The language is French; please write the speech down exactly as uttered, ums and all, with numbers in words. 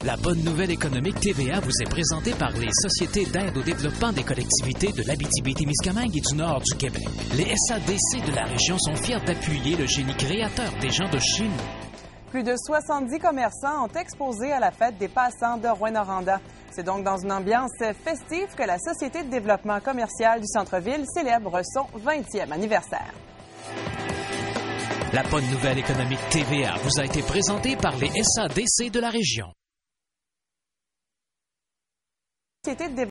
La bonne nouvelle économique T V A vous est présentée par les Sociétés d'aide au développement des collectivités de l'Abitibi-Témiscamingue et du nord du Québec. Les S A D C de la région sont fiers d'appuyer le génie créateur des gens de chez nous. Plus de soixante-dix commerçants ont exposé à la fête des passants de Rouyn-Noranda. C'est donc dans une ambiance festive que la Société de développement commercial du centre-ville célèbre son vingtième anniversaire. La bonne nouvelle économique T V A vous a été présentée par les S A D C de la région. Société de